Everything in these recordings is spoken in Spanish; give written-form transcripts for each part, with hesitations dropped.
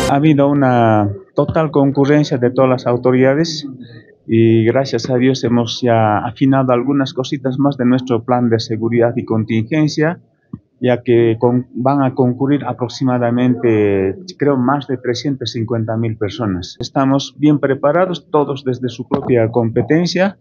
Ha habido una total concurrencia de todas las autoridades y gracias a Dios hemos ya afinado algunas cositas más de nuestro plan de seguridad y contingencia, ya que van a concurrir aproximadamente, creo, más de 350.000 personas. Estamos bien preparados, todos desde su propia competencia,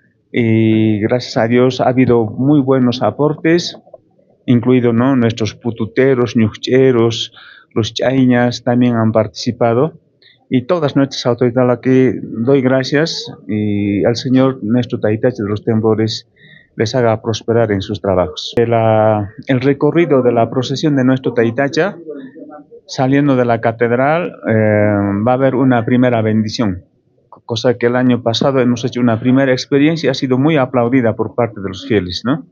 y gracias a Dios ha habido muy buenos aportes, incluido, ¿no?, nuestros pututeros, ñucheros, los chaiñas también han participado, y todas nuestras autoridades, a las que doy gracias, y al Señor nuestro Taitacha de los Temblores les haga prosperar en sus trabajos. El recorrido de la procesión de nuestro Taitacha, saliendo de la catedral, va a haber una primera bendición, cosa que el año pasado hemos hecho una primera experiencia, ha sido muy aplaudida por parte de los fieles, ¿no?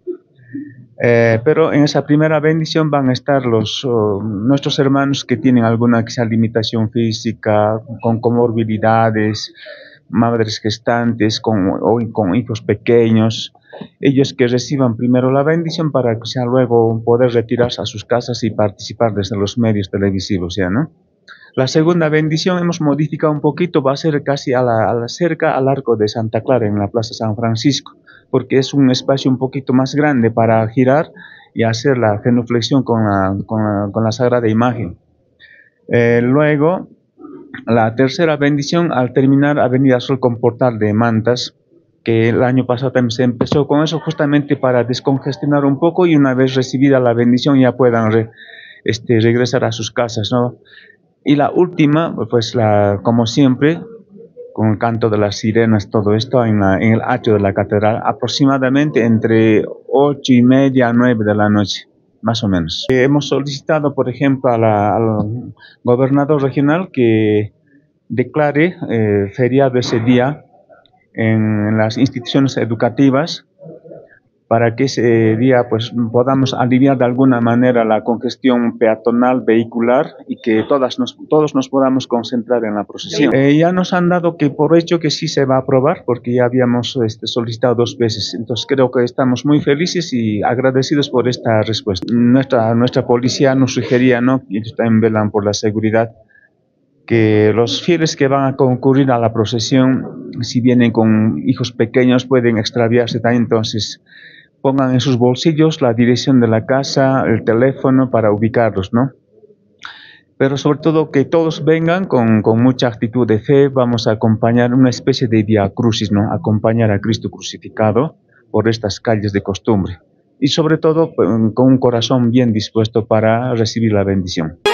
Pero en esa primera bendición van a estar nuestros hermanos que tienen alguna quizá limitación física, con comorbilidades, madres gestantes, con hijos pequeños, ellos que reciban primero la bendición para quizá luego poder retirarse a sus casas y participar desde los medios televisivos, ¿ya, no? La segunda bendición hemos modificado un poquito, va a ser casi cerca al Arco de Santa Clara, en la Plaza San Francisco, porque es un espacio un poquito más grande para girar y hacer la genuflexión con la Sagrada Imagen. Luego, la tercera bendición, al terminar Avenida Sol con Portal de Mantas, que el año pasado también se empezó con eso justamente para descongestionar un poco, y una vez recibida la bendición ya puedan regresar a sus casas, ¿no? Y la última, pues como siempre, con el canto de las sirenas, todo esto en el atrio de la catedral, aproximadamente entre 8:30 a 9 de la noche, más o menos. Hemos solicitado, por ejemplo, al gobernador regional que declare feriado ese día en las instituciones educativas, para que ese día pues podamos aliviar de alguna manera la congestión peatonal vehicular y que todos nos podamos concentrar en la procesión. Ya nos han dado que por hecho que sí se va a aprobar, porque ya habíamos solicitado 2 veces, entonces creo que estamos muy felices y agradecidos por esta respuesta. Nuestra policía nos sugería, ¿no?, y ellos también velan por la seguridad, que los fieles que van a concurrir a la procesión, si vienen con hijos pequeños, pueden extraviarse también, entonces pongan en sus bolsillos la dirección de la casa, el teléfono para ubicarlos, ¿no? Pero sobre todo que todos vengan con mucha actitud de fe. Vamos a acompañar una especie de vía crucis, ¿no? Acompañar a Cristo crucificado por estas calles de costumbre. Y sobre todo con un corazón bien dispuesto para recibir la bendición.